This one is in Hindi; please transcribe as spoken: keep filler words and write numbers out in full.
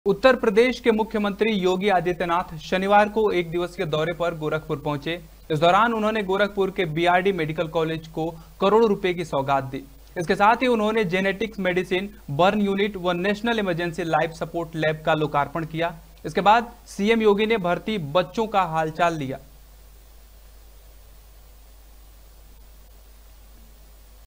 उत्तर प्रदेश के मुख्यमंत्री योगी आदित्यनाथ शनिवार को एक दिवसीय दौरे पर गोरखपुर पहुंचे। इस दौरान उन्होंने गोरखपुर के बीआरडी मेडिकल कॉलेज को करोड़ों रुपए की सौगात दी। इसके साथ ही उन्होंने जेनेटिक्स मेडिसिन, बर्न यूनिट व national emergency life support lab का लोकार्पण किया। इसके बाद सीएम योगी ने भर्ती बच्चों का हालचाल लिया।